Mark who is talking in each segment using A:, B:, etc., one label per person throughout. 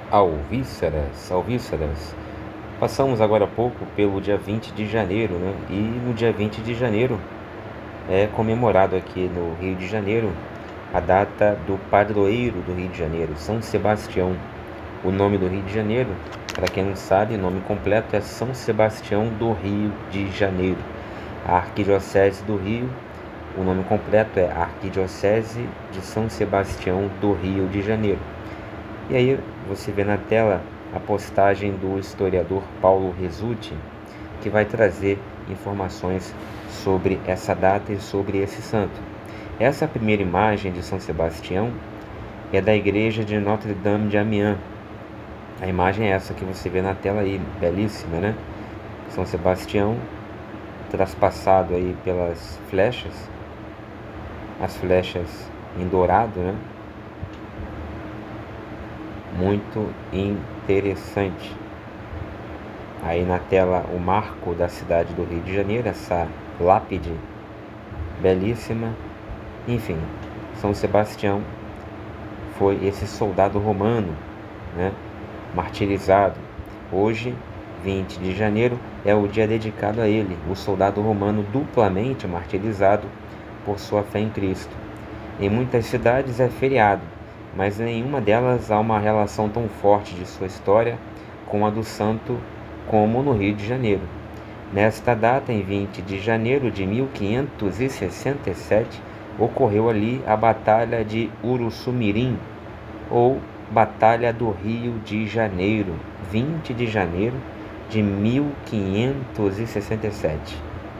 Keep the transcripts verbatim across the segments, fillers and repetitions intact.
A: Alvíceras, Alvíceras. Passamos agora há pouco pelo dia vinte de janeiro, né? E no dia vinte de janeiro é comemorado aqui no Rio de Janeiro a data do padroeiro do Rio de Janeiro, São Sebastião. O nome do Rio de Janeiro, para quem não sabe, o nome completo é São Sebastião do Rio de Janeiro. A Arquidiocese do Rio, o nome completo é Arquidiocese de São Sebastião do Rio de Janeiro. E aí você vê na tela a postagem do historiador Paulo Resutti, que vai trazer informações sobre essa data e sobre esse santo. Essa primeira imagem de São Sebastião é da igreja de Notre-Dame de Amiens. A imagem é essa que você vê na tela aí, belíssima, né? São Sebastião traspassado aí pelas flechas, as flechas em dourado, né? Muito interessante. Aí na tela o marco da cidade do Rio de Janeiro, essa lápide belíssima. Enfim, São Sebastião foi esse soldado romano, né, martirizado. Hoje, vinte de janeiro, é o dia dedicado a ele, o soldado romano duplamente martirizado por sua fé em Cristo. Em muitas cidades é feriado, mas em nenhuma delas há uma relação tão forte de sua história com a do santo como no Rio de Janeiro. Nesta data, em vinte de janeiro de mil quinhentos e sessenta e sete, ocorreu ali a Batalha de Uruçumirim, ou Batalha do Rio de Janeiro, vinte de janeiro de mil quinhentos e sessenta e sete.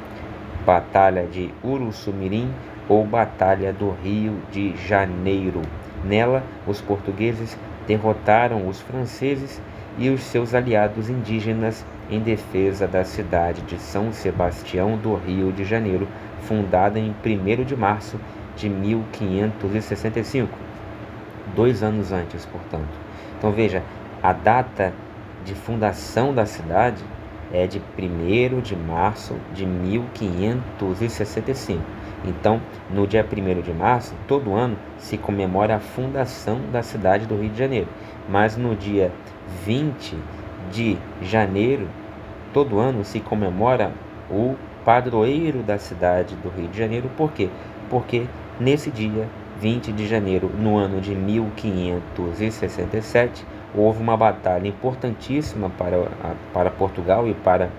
A: Batalha de Uruçumirim, ou Batalha do Rio de Janeiro. Nela, os portugueses derrotaram os franceses e os seus aliados indígenas em defesa da cidade de São Sebastião do Rio de Janeiro, fundada em primeiro de março de mil quinhentos e sessenta e cinco, dois anos antes, portanto. Então veja, a data de fundação da cidade é de primeiro de março de mil quinhentos e sessenta e cinco. Então, no dia primeiro de março, todo ano se comemora a fundação da cidade do Rio de Janeiro. Mas no dia vinte de janeiro, todo ano se comemora o padroeiro da cidade do Rio de Janeiro. Por quê? Porque nesse dia, vinte de janeiro, no ano de mil quinhentos e sessenta e sete, houve uma batalha importantíssima para, para Portugal e para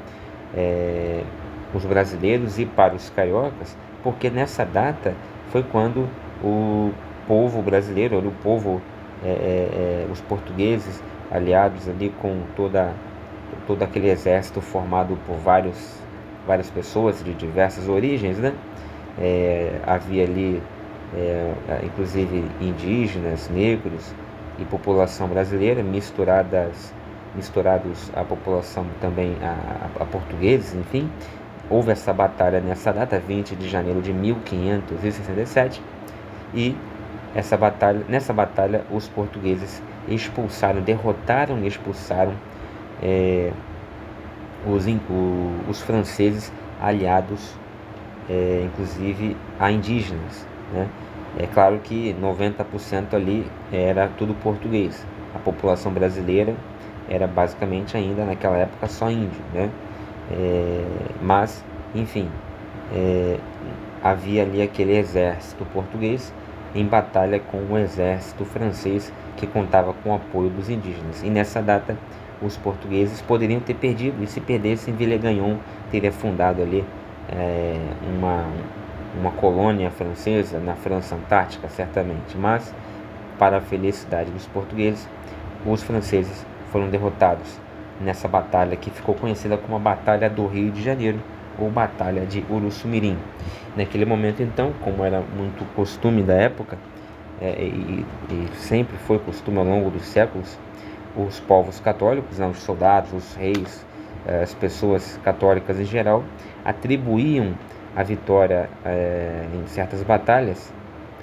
A: é, os brasileiros e para os cariocas, porque nessa data foi quando o povo brasileiro, o povo, é, é, os portugueses, aliados ali com toda, todo aquele exército formado por vários, várias pessoas de diversas origens, né? É, havia ali, é, inclusive, indígenas, negros e população brasileira misturadas, misturados à população também a, a, a portugueses, enfim. Houve essa batalha nessa data, vinte de janeiro de mil quinhentos e sessenta e sete, e essa batalha, nessa batalha os portugueses expulsaram, derrotaram e expulsaram é, os, o, os franceses aliados, é, inclusive a indígenas, né? É claro que noventa por cento ali era tudo português. A população brasileira era basicamente ainda naquela época só índio, né? É, mas, enfim, é, havia ali aquele exército português em batalha com o exército francês, que contava com o apoio dos indígenas. E nessa data, os portugueses poderiam ter perdido, e se perdessem, Villegagnon teria fundado ali é, uma, uma colônia francesa na França Antártica, certamente. Mas, para a felicidade dos portugueses, os franceses foram derrotados nessa batalha que ficou conhecida como a Batalha do Rio de Janeiro, ou Batalha de Uruçumirim. Naquele momento, então, como era muito costume da época, é, e, e sempre foi costume ao longo dos séculos, os povos católicos, né, os soldados, os reis, as pessoas católicas em geral, atribuíam a vitória é, em certas batalhas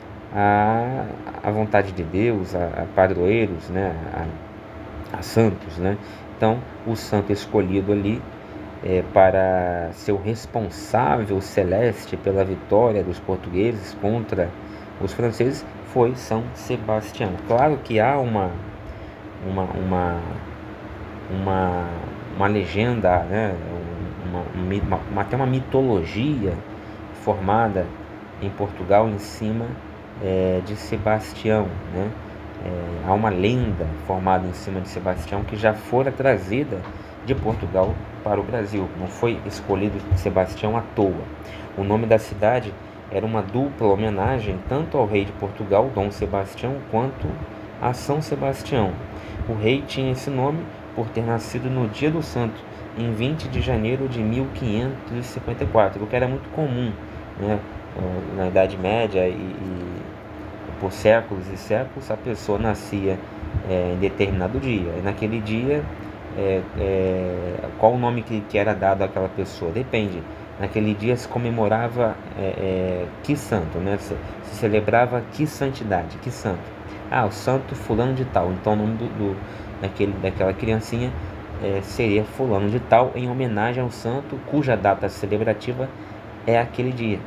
A: à, à vontade de Deus, a, a padroeiros, né, a, a santos, né? Então, o santo escolhido ali é, para ser o responsável celeste pela vitória dos portugueses contra os franceses foi São Sebastião. Claro que há uma, uma, uma, uma, uma legenda, né? uma, uma, uma, até uma mitologia formada em Portugal em cima é, de Sebastião, né? É, há uma lenda formada em cima de Sebastião que já fora trazida de Portugal para o Brasil. Não foi escolhido Sebastião à toa. O nome da cidade era uma dupla homenagem tanto ao rei de Portugal, Dom Sebastião, quanto a São Sebastião. O rei tinha esse nome por ter nascido no dia do santo, em vinte de janeiro de mil quinhentos e cinquenta e quatro, o que era muito comum, né? Na Idade Média e, e por séculos e séculos, a pessoa nascia é, em determinado dia. E naquele dia, é, é, qual o nome que, que era dado àquela pessoa? Depende. Naquele dia se comemorava é, é, que santo, né? Se, se celebrava que santidade, que santo. Ah, o santo fulano de tal. Então o nome do, do, daquele, daquela criancinha é, seria fulano de tal, em homenagem ao santo cuja data celebrativa é aquele dia.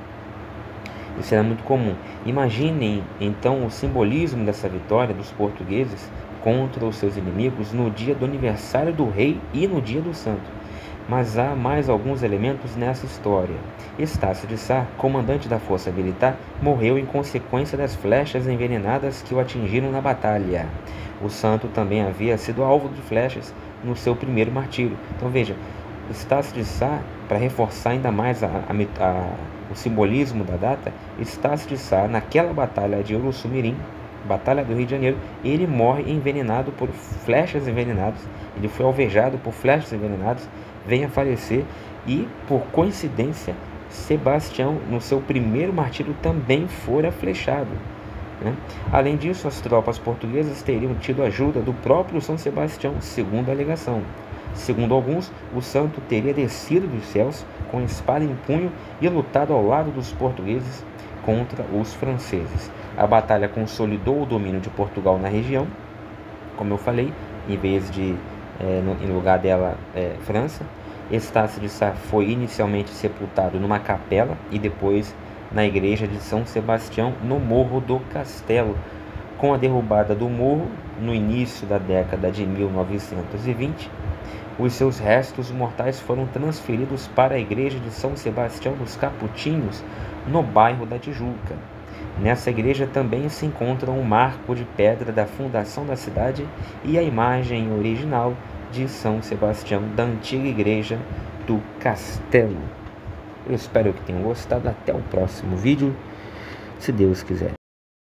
A: Isso era muito comum. Imaginem então o simbolismo dessa vitória dos portugueses contra os seus inimigos no dia do aniversário do rei e no dia do santo. Mas há mais alguns elementos nessa história. Estácio de Sá, comandante da força militar, morreu em consequência das flechas envenenadas que o atingiram na batalha. O santo também havia sido alvo de flechas no seu primeiro martírio. Então veja, Estácio de Sá, para reforçar ainda mais a, a, a, o simbolismo da data, Estácio de Sá, naquela batalha de Uruçumirim, Batalha do Rio de Janeiro, ele morre envenenado por flechas envenenadas. Ele foi alvejado por flechas envenenadas, vem a falecer e, por coincidência, Sebastião, no seu primeiro martírio, também fora flechado, né? Além disso, as tropas portuguesas teriam tido ajuda do próprio São Sebastião, segundo a alegação. Segundo alguns, o santo teria descido dos céus com a espada em punho e lutado ao lado dos portugueses contra os franceses. A batalha consolidou o domínio de Portugal na região, como eu falei, em vez de, é, no, em lugar dela, é, França. Estácio de Sá foi inicialmente sepultado numa capela e depois na igreja de São Sebastião, no Morro do Castelo. Com a derrubada do morro, no início da década de mil novecentos e vinte, os seus restos mortais foram transferidos para a igreja de São Sebastião dos Capuchinhos, no bairro da Tijuca. Nessa igreja também se encontra um marco de pedra da fundação da cidade e a imagem original de São Sebastião da antiga igreja do Castelo. Eu espero que tenham gostado. Até o próximo vídeo, se Deus quiser.